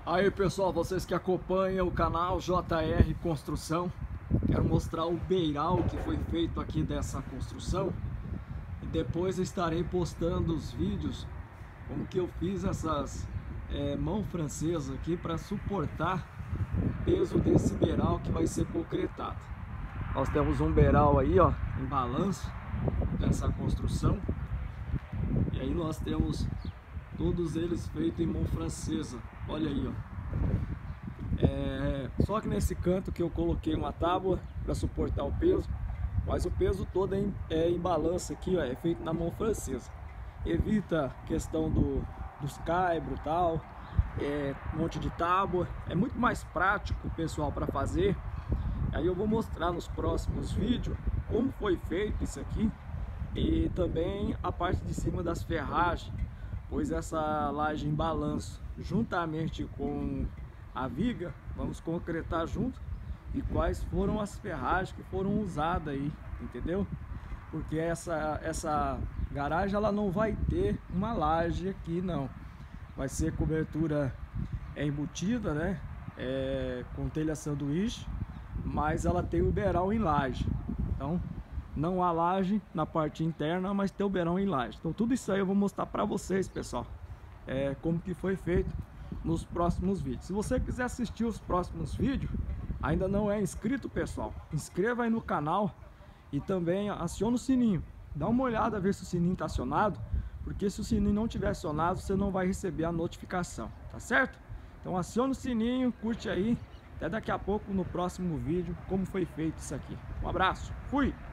Aí pessoal, vocês que acompanham o canal JR Construção, quero mostrar o beiral que foi feito aqui dessa construção e depois estarei postando os vídeos como que eu fiz essas mão francesa aqui para suportar o peso desse beiral que vai ser concretado. Nós temos um beiral aí, ó, em balanço dessa construção, e aí nós temos todos eles feitos em mão francesa. Olha aí, ó. Só que nesse canto que eu coloquei uma tábua para suportar o peso, mas o peso todo é em balança aqui, ó, é feito na mão francesa. Evita questão dos caibros e tal, um monte de tábua. É muito mais prático, pessoal, para fazer. Aí eu vou mostrar nos próximos vídeos como foi feito isso aqui e também a parte de cima das ferragens, pois essa laje em balanço juntamente com a viga vamos concretar junto, e quais foram as ferragens que foram usadas aí, entendeu? Porque essa garagem ela não vai ter uma laje aqui, não, vai ser cobertura embutida, né, com telha sanduíche, mas ela tem o beiral em laje. Então não há laje na parte interna, mas tem o beiral em laje. Então tudo isso aí eu vou mostrar para vocês, pessoal, como que foi feito nos próximos vídeos. Se você quiser assistir os próximos vídeos, ainda não é inscrito, pessoal, inscreva aí no canal e também aciona o sininho. Dá uma olhada, ver se o sininho está acionado, porque se o sininho não estiver acionado, você não vai receber a notificação, tá certo? Então aciona o sininho, curte aí. Até daqui a pouco no próximo vídeo como foi feito isso aqui. Um abraço, fui!